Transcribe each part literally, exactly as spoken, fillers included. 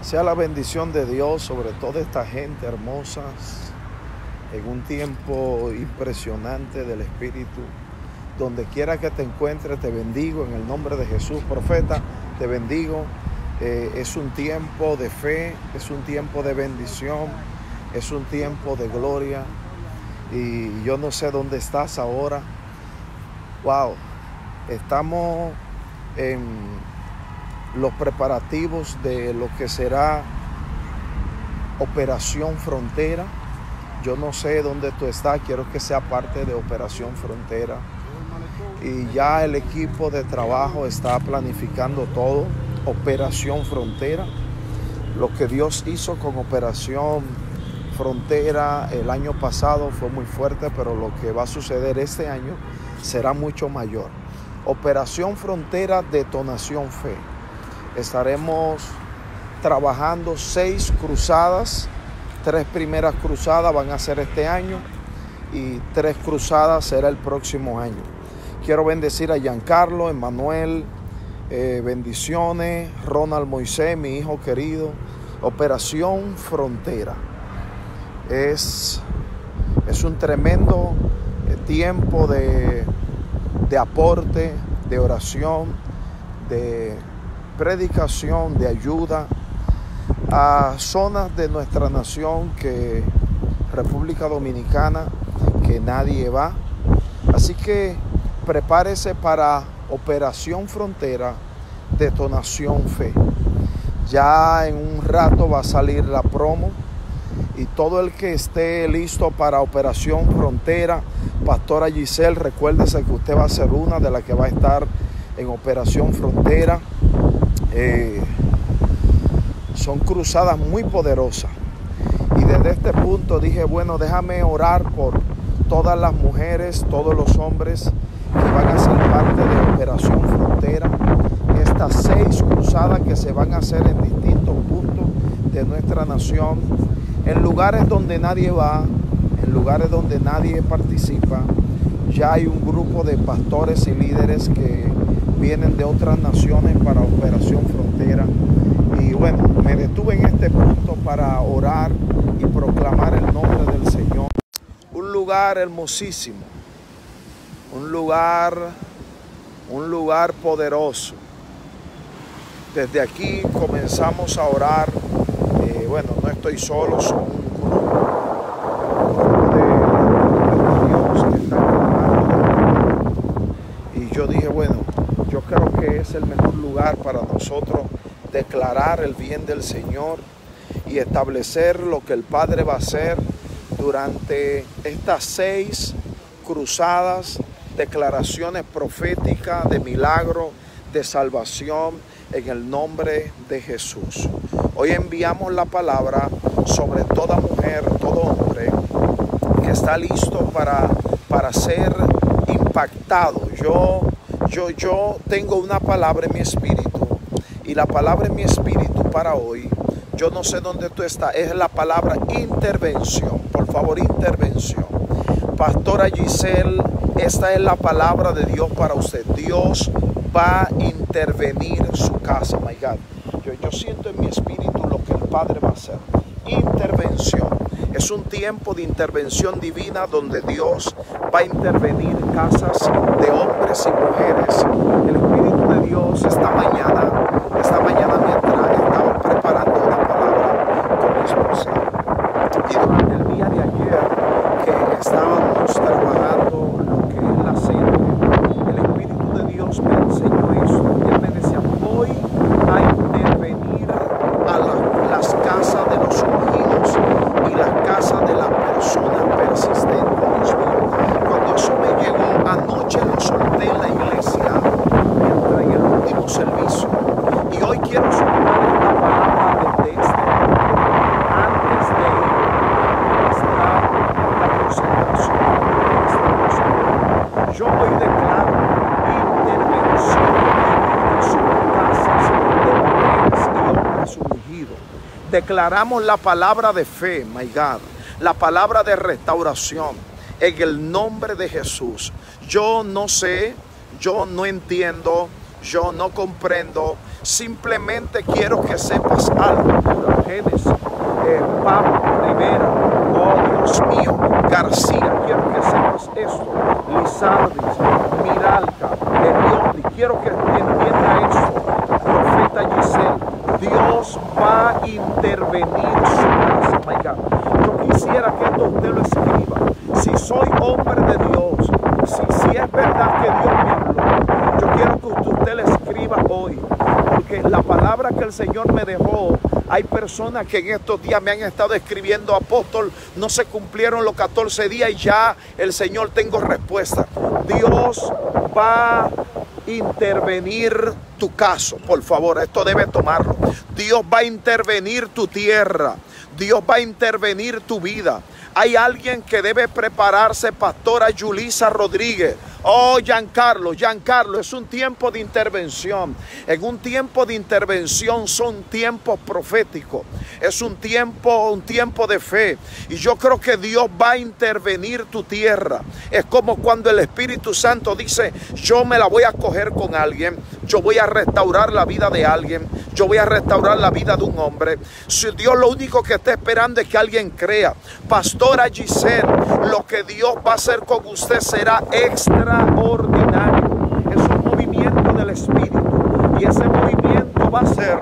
Sea la bendición de Dios sobre toda esta gente hermosa en un tiempo impresionante del Espíritu. Donde quiera que te encuentres, te bendigo en el nombre de Jesús. Profeta, te bendigo. Eh, es un tiempo de fe, es un tiempo de bendición, es un tiempo de gloria. Y yo no sé dónde estás ahora. Wow, estamos en los preparativos de lo que será Operación Frontera. Yo no sé dónde tú estás, quiero que sea parte de Operación Frontera. Y ya el equipo de trabajo está planificando todo. Operación Frontera. Lo que Dios hizo con Operación Frontera el año pasado fue muy fuerte, pero lo que va a suceder este año será mucho mayor. Operación Frontera, Detonación Fe. Estaremos trabajando seis cruzadas. Tres primeras cruzadas van a ser este año y tres cruzadas será el próximo año. Quiero bendecir a Giancarlo, Emmanuel, eh, bendiciones, Ronald Moisés, mi hijo querido. Operación Frontera. Es, es un tremendo tiempo de, de aporte, de oración, de predicación, de ayuda a zonas de nuestra nación, que República Dominicana, que nadie va. Así que prepárese para Operación Frontera, Detonación Fe. Ya en un rato va a salir la promo y todo el que esté listo para Operación Frontera, Pastora Giselle, recuérdese que usted va a ser una de las que va a estar en Operación Frontera. Eh, son cruzadas muy poderosas. Y desde este punto dije, bueno, déjame orar por todas las mujeres, todos los hombres que van a ser parte de Operación Frontera. Estas seis cruzadas que se van a hacer en distintos puntos de nuestra nación, en lugares donde nadie va, en lugares donde nadie participa. Ya hay un grupo de pastores y líderes que vienen de otras naciones para Operación Frontera. Y bueno, me detuve en este punto para orar y proclamar el nombre del Señor. Un lugar hermosísimo, un lugar, un lugar poderoso. Desde aquí comenzamos a orar. Eh, bueno, no estoy solo, son un grupo de Dios que están orando. Y yo dije, bueno, yo creo que es el mejor lugar para nosotros declarar el bien del Señor y establecer lo que el Padre va a hacer durante estas seis cruzadas, declaraciones proféticas de milagro, de salvación en el nombre de Jesús. Hoy enviamos la palabra sobre toda mujer, todo hombre que está listo para, para ser impactado. Yo, yo, yo tengo una palabra en mi espíritu. Y la palabra en mi espíritu para hoy, yo no sé dónde tú estás, es la palabra intervención. Por favor, intervención. Pastora Giselle, esta es la palabra de Dios para usted. Dios va a intervenir en su casa, my God. Yo, yo siento en mi espíritu lo que el Padre va a hacer. Intervención. Es un tiempo de intervención divina donde Dios va a intervenir en casas de hombres y mujeres. El Espíritu de Dios esta mañana, esta mañana mientras estaba preparando una palabra con mi esposa y durante el día de ayer que estábamos trabajando lo que es la cena, el Espíritu de Dios me enseñó esto. Y Él me decía, voy a intervenir a la, las casas de los ungidos y las casas de las personas persistentes. Dios mío, cuando eso me llegó anoche, lo solté en la iglesia mientras en el último servicio. Y hoy quiero soltar esta palabra desde este momento, antes de esta, esta concentración, esta concentración. Yo hoy declaro intervención divina sobre casas de mujeres y hombres ungidos. Declaramos la palabra de fe, my God, la palabra de restauración en el nombre de Jesús. Yo no sé, yo no entiendo, yo no comprendo Simplemente quiero que sepas algo. Génesis, eh, Pablo Rivera, oh Dios mío, García, quiero que sepas esto. Lizardis, Miralca, Elioti, quiero que entienda esto. Profeta Giselle, Dios va a intervenir su casa. My God. Yo quisiera que esto usted lo escriba. Si soy hombre de Dios, si, si es verdad que Dios me habló, yo quiero que usted le escriba hoy. Porque la palabra que el Señor me dejó, hay personas que en estos días me han estado escribiendo: apóstol, no se cumplieron los catorce días y ya el Señor tengo respuesta. Dios va a intervenir tu caso, por favor, esto debe tomarlo. Dios va a intervenir tu tierra. Dios va a intervenir tu vida. Hay alguien que debe prepararse, pastora Yulisa Rodríguez. Oh, Giancarlo, Giancarlo, es un tiempo de intervención. En un tiempo de intervención son tiempos proféticos. Es un tiempo, un tiempo de fe. Y yo creo que Dios va a intervenir tu tierra. Es como cuando el Espíritu Santo dice: yo me la voy a coger con alguien. Yo voy a restaurar la vida de alguien. Yo voy a restaurar la vida de un hombre. Si Dios lo único que está esperando es que alguien crea. Pastora Giselle, lo que Dios va a hacer con usted será extraordinario. Es un movimiento del Espíritu. Y ese movimiento va a ser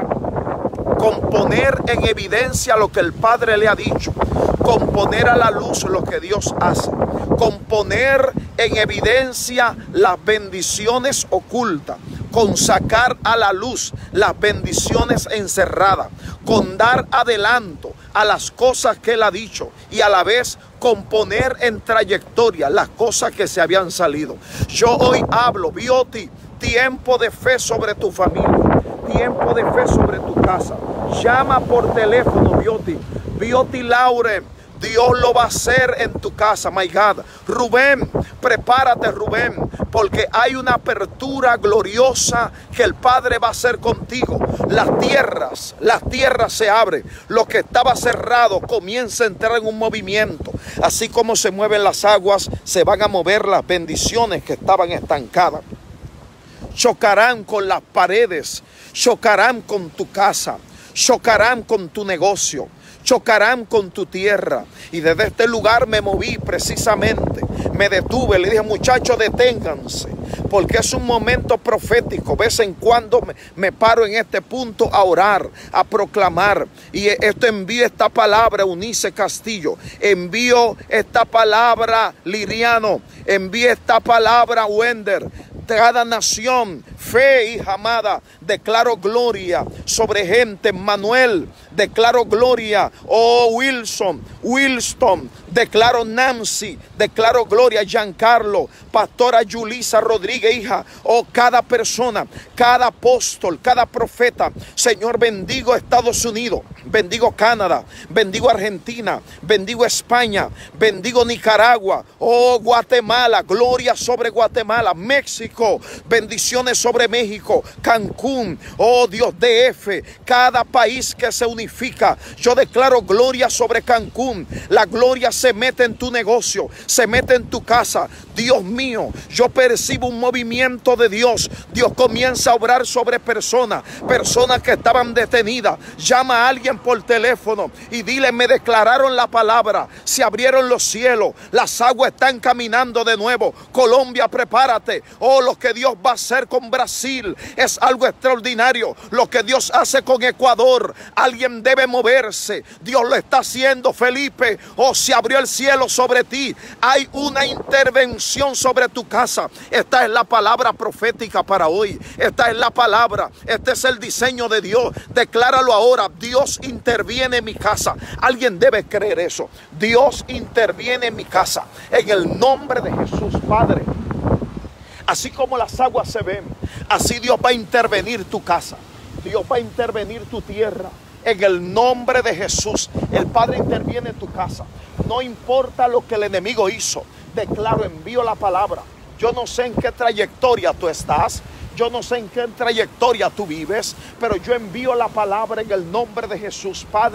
componer en evidencia lo que el Padre le ha dicho. Componer a la luz lo que Dios hace. Componer en evidencia las bendiciones ocultas. Con sacar a la luz las bendiciones encerradas, con dar adelanto a las cosas que Él ha dicho y a la vez con poner en trayectoria las cosas que se habían salido. Yo hoy hablo, Bioti, tiempo de fe sobre tu familia, tiempo de fe sobre tu casa. Llama por teléfono, Bioti, Bioti Lauren. Dios lo va a hacer en tu casa, my God. Rubén, prepárate, Rubén, porque hay una apertura gloriosa que el Padre va a hacer contigo. Las tierras, las tierras se abren. Lo que estaba cerrado comienza a entrar en un movimiento. Así como se mueven las aguas, se van a mover las bendiciones que estaban estancadas. Chocarán con las paredes, chocarán con tu casa, chocarán con tu negocio. Chocarán con tu tierra. Y desde este lugar me moví precisamente. Me detuve, le dije: muchachos, deténganse. Porque es un momento profético. De vez en cuando me, me paro en este punto a orar, a proclamar. Y esto envío esta palabra, Eunice Castillo. Envío esta palabra, Liriano. Envío esta palabra, Wender. Cada nación, fe, hija amada, declaro gloria sobre gente. Manuel, declaro gloria. Oh, Wilson, Wilston, declaro Nancy, declaro gloria. Giancarlo, pastora Yulisa Rodríguez, hija. Oh, cada persona, cada apóstol, cada profeta. Señor, bendigo Estados Unidos, bendigo Canadá, bendigo Argentina, bendigo España, bendigo Nicaragua. Oh, Guatemala, gloria sobre Guatemala. México, bendiciones sobre México, Cancún, oh Dios, D F, cada país que se unifica. Yo declaro gloria sobre Cancún. La gloria se mete en tu negocio, se mete en tu casa. Dios mío, yo percibo un movimiento de Dios. Dios comienza a obrar sobre personas, personas que estaban detenidas. Llama a alguien por teléfono y dile: me declararon la palabra, se abrieron los cielos, las aguas están caminando de nuevo. Colombia, prepárate. Oh, lo que Dios va a hacer con Brasil es algo extraordinario. Lo que Dios hace con Ecuador, alguien debe moverse. Dios lo está haciendo, Felipe. Oh, se abrió el cielo sobre ti. Hay una intervención sobre tu casa. Esta es la palabra profética para hoy. Esta es la palabra. Este es el diseño de Dios. Decláralo ahora: Dios interviene en mi casa. Alguien debe creer eso. Dios interviene en mi casa. En el nombre de Jesús, Padre. Así como las aguas se ven, así Dios va a intervenir tu casa. Dios va a intervenir tu tierra. En el nombre de Jesús, el Padre interviene en tu casa. No importa lo que el enemigo hizo. Declaro, envío la palabra. Yo no sé en qué trayectoria tú estás. Yo no sé en qué trayectoria tú vives. Pero yo envío la palabra en el nombre de Jesús. Padre,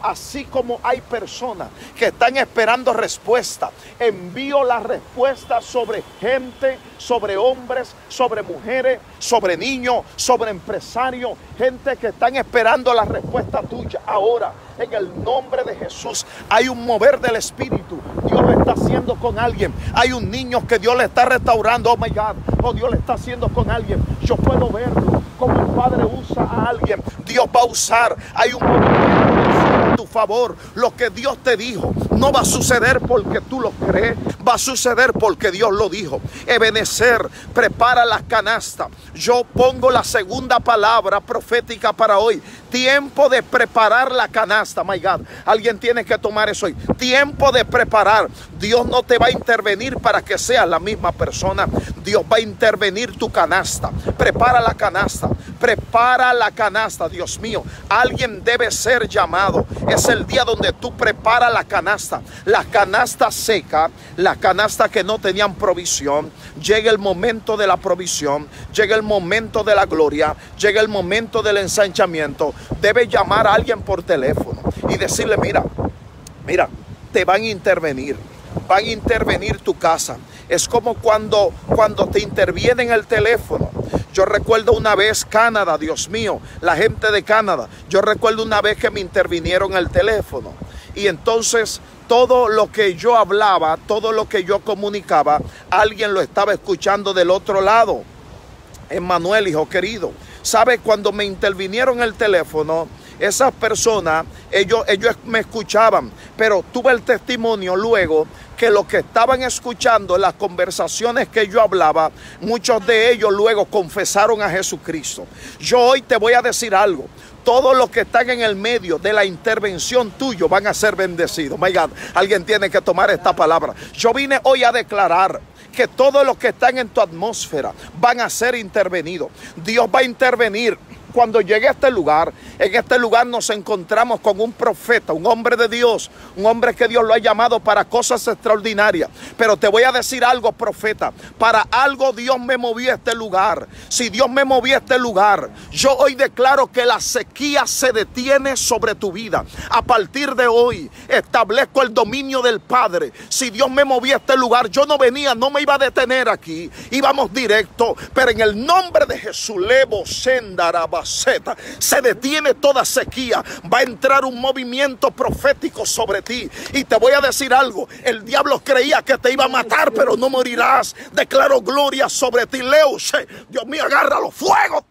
así como hay personas que están esperando respuesta, envío la respuesta sobre gente, sobre hombres, sobre mujeres, sobre niños, sobre empresarios, gente que están esperando la respuesta tuya. Ahora, en el nombre de Jesús, hay un mover del Espíritu. Dios lo está haciendo con alguien. Hay un niño que Dios le está restaurando. Oh my God. Oh, Dios lo está haciendo con alguien. Yo puedo verlo. Como el Padre usa a alguien, Dios va a usar. Hay un movimiento a tu favor. Lo que Dios te dijo no va a suceder porque tú lo crees. Va a suceder porque Dios lo dijo. Ebenezer, prepara las canastas. Yo pongo la segunda palabra profética para hoy. Tiempo de preparar la canasta. My God, alguien tiene que tomar eso hoy. Tiempo de preparar. Dios no te va a intervenir para que seas la misma persona. Dios va a intervenir tu canasta. Prepara la canasta. Prepara la canasta. Dios mío, alguien debe ser llamado. Es el día donde tú preparas la canasta. La canasta seca, la canasta que no tenían provisión. Llega el momento de la provisión. Llega el momento de la gloria. Llega el momento del ensanchamiento. Debe llamar a alguien por teléfono y decirle: mira, mira, te van a intervenir. Van a intervenir tu casa. Es como cuando, cuando te interviene en el teléfono. Yo recuerdo una vez Canadá, Dios mío, la gente de Canadá. Yo recuerdo una vez que me intervinieron en el teléfono. Y entonces todo lo que yo hablaba, todo lo que yo comunicaba, alguien lo estaba escuchando del otro lado. Emmanuel, hijo querido, ¿sabe? Cuando me intervinieron en el teléfono, esas personas, ellos, ellos me escuchaban, pero tuve el testimonio luego que los que estaban escuchando las conversaciones que yo hablaba, muchos de ellos luego confesaron a Jesucristo. Yo hoy te voy a decir algo. Todos los que están en el medio de la intervención tuyo van a ser bendecidos. My God, alguien tiene que tomar esta palabra. Yo vine hoy a declarar que todos los que están en tu atmósfera van a ser intervenidos. Dios va a intervenir. Cuando llegué a este lugar, en este lugar nos encontramos con un profeta, un hombre de Dios, un hombre que Dios lo ha llamado para cosas extraordinarias. Pero te voy a decir algo, profeta, para algo Dios me movió a este lugar. Si Dios me movió a este lugar, yo hoy declaro que la sequía se detiene sobre tu vida. A partir de hoy, establezco el dominio del Padre. Si Dios me movió a este lugar, yo no venía, no me iba a detener aquí. Íbamos directo, pero en el nombre de Jesús, Levo Sendaraba, se detiene toda sequía. Va a entrar un movimiento profético sobre ti. Y te voy a decir algo: el diablo creía que te iba a matar, pero no morirás. Declaro gloria sobre ti, Leo. Dios mío, agárralo, fuego.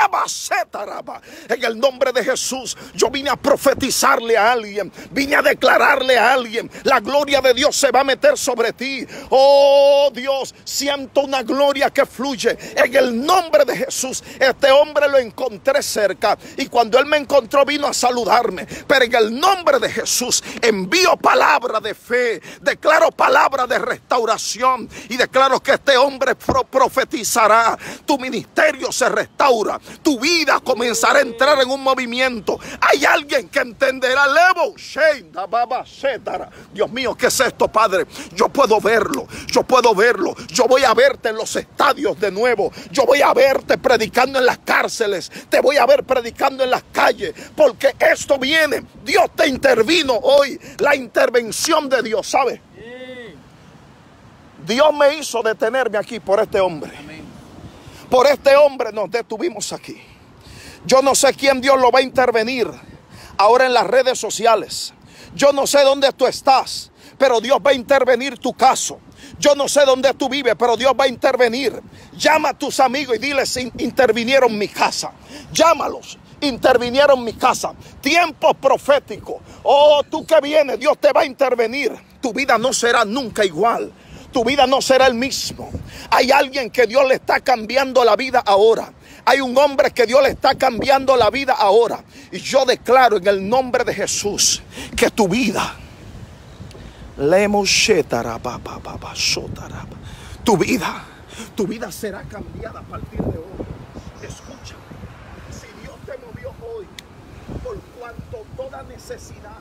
En el nombre de Jesús, yo vine a profetizarle a alguien, vine a declararle a alguien: la gloria de Dios se va a meter sobre ti. Oh Dios, siento una gloria que fluye en el nombre de Jesús. Este hombre lo encontré cerca y cuando él me encontró vino a saludarme, pero en el nombre de Jesús envío palabra de fe, declaro palabra de restauración y declaro que este hombre pro profetizará. Tu ministerio se restaura, tu vida comenzará a entrar en un movimiento. Hay alguien que entenderá. Dios mío, ¿qué es esto, Padre? Yo puedo verlo, yo puedo verlo. Yo voy a verte en los estadios de nuevo. Yo voy a verte predicando en las cárceles. Te voy a ver predicando en las calles, porque esto viene. Dios te intervino hoy. La intervención de Dios, ¿sabes? Dios me hizo detenerme aquí por este hombre. Por este hombre nos detuvimos aquí. Yo no sé quién Dios lo va a intervenir ahora en las redes sociales. Yo no sé dónde tú estás, pero Dios va a intervenir tu caso. Yo no sé dónde tú vives, pero Dios va a intervenir. Llama a tus amigos y diles: intervinieron mi casa. Llámalos. Intervinieron mi casa. Tiempos proféticos. Oh, tú que vienes, Dios te va a intervenir. Tu vida no será nunca igual. Tu vida no será el mismo. Hay alguien que Dios le está cambiando la vida ahora. Hay un hombre que Dios le está cambiando la vida ahora. Y yo declaro en el nombre de Jesús que tu vida, tu vida, tu vida será cambiada a partir de hoy. Escucha, si Dios te movió hoy, por cuanto toda necesidad,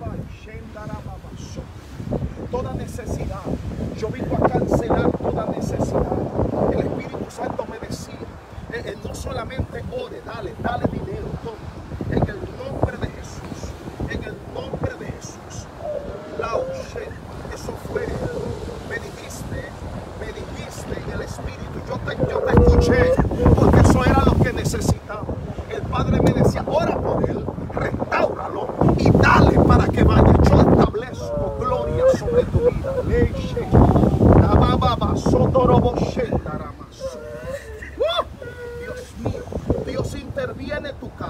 toda necesidad, yo vengo a cancelar toda necesidad. El Espíritu Santo me decía: eh, eh, no solamente ore, dale, dale dinero, toma. En el nombre de Jesús, en el nombre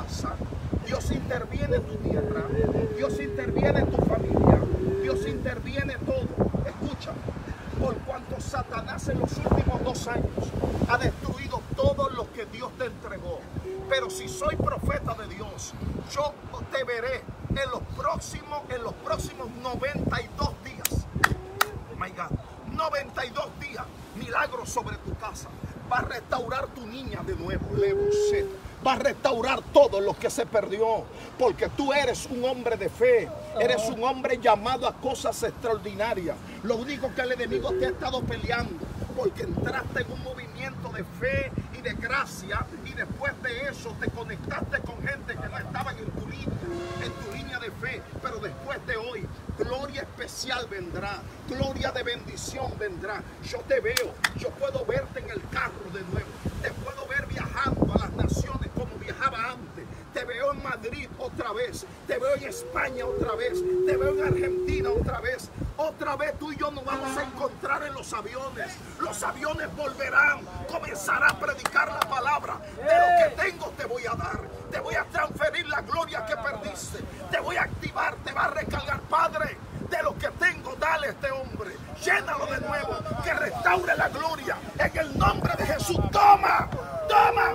casa. Dios interviene en tu tierra. Dios interviene en tu familia. Dios interviene en todo. Escucha, por cuanto Satanás en los últimos dos años ha destruido todo lo que Dios te entregó. Pero si soy profeta de Dios, yo te veré en los próximos, en los próximos noventa y dos días. My God, noventa y dos días, milagros sobre tu casa. Va a restaurar tu niña de nuevo. Va a restaurar todo lo que se perdió. Porque tú eres un hombre de fe. Eres un hombre llamado a cosas extraordinarias. Lo único que el enemigo te ha estado peleando, porque entraste en un movimiento de fe y de gracia, y después de eso te conectaste con gente que no estaban en tu línea, en tu línea de fe. Pero después de hoy, gloria especial vendrá, gloria de bendición vendrá. Yo te veo, yo puedo verte en el carro de nuevo, te puedo ver viajando a las naciones como viajaba antes. Te veo en Madrid otra vez, te veo en España otra vez, te veo en Argentina otra vez. Otra vez tú y yo nos vamos a encontrar en los aviones. Los aviones volverán, comenzará a predicar la palabra. De lo que tengo te voy a dar, te voy a transferir la gloria que perdiste, te voy a activar, te va a recargar. Padre, de lo que tengo, dale a este hombre, llénalo de nuevo, que restaure la gloria en el nombre de Jesús. Toma, toma,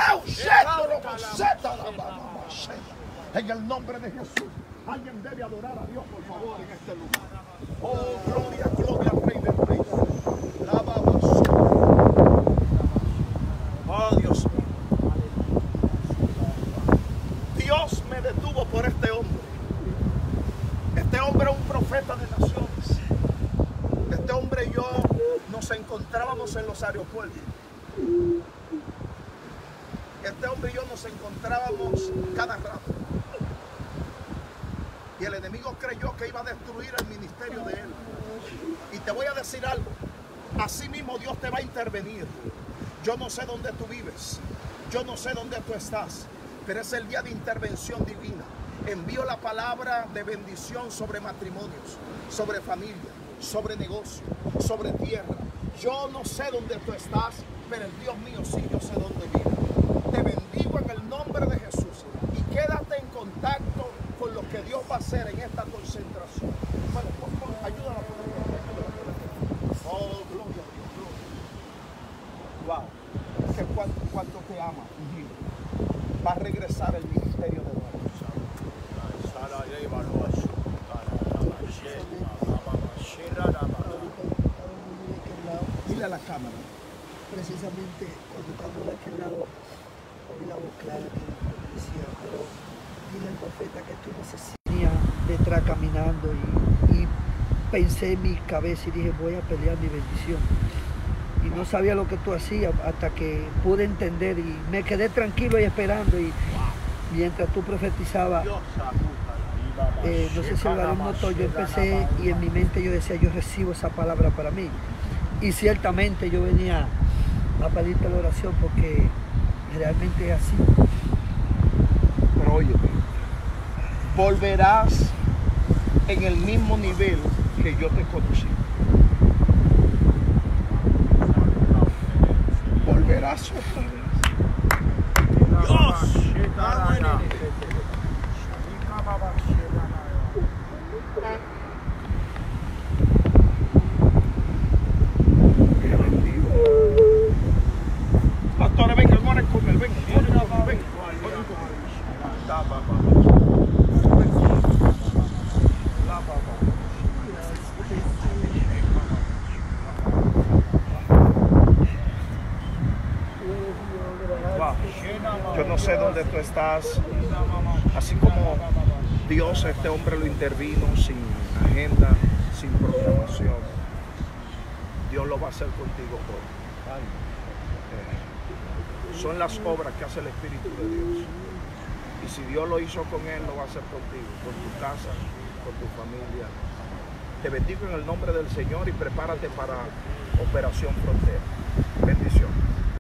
en el nombre de Jesús. Alguien debe adorar a Dios, por favor, en este lugar. Oh, gloria, gloria al Rey del Rey. Oh, Dios mío. Dios me detuvo por este hombre. Este hombre es un profeta de naciones. Este hombre y yo nos encontrábamos en los aeropuertos. Este hombre y yo nos encontrábamos cada rato. Y el enemigo creyó que iba a destruir el ministerio de él. Y te voy a decir algo. Así mismo Dios te va a intervenir. Yo no sé dónde tú vives. Yo no sé dónde tú estás. Pero es el día de intervención divina. Envío la palabra de bendición sobre matrimonios, sobre familia, sobre negocio, sobre tierra. Yo no sé dónde tú estás, pero el Dios mío sí, yo sé dónde vive. Te bendigo en el nombre de Jesús. Y quédate en contacto con lo que Dios va a hacer en esta concentración. Bueno, por favor, ayúdala a poner. Oh, gloria a Dios, gloria. Wow. Que cuánto, cuánto te ama, hijo. Va a regresar el ministerio de Dios. Dile a la cámara. Precisamente cuando estamos de aquel lado, vi la voz clara que decía, dile al profeta que tú necesitas detrás caminando, y, y pensé en mi cabeza y dije, voy a pelear mi bendición. Y no sabía lo que tú hacías hasta que pude entender, y me quedé tranquilo y esperando, y mientras tú profetizabas, eh, no sé si hablaré un motor, yo empecé y en mi mente yo decía, yo recibo esa palabra para mí. Y ciertamente yo venía a pedirte la oración porque realmente es así. Pero oye, volverás en el mismo nivel que yo te conocí. Volverás otra vez. Dios. Pastores, venga, hermano, con él, venga, venga, venga, venga. Wow. Yo no sé dónde tú estás. Así como Dios, este hombre lo intervino sin agenda, sin programación. Dios lo va a hacer contigo hoy. Eh, son las obras que hace el Espíritu de Dios. Y si Dios lo hizo con él, lo va a hacer contigo, con tu casa, con tu familia. Te bendigo en el nombre del Señor y prepárate para Operación Frontera. Bendición.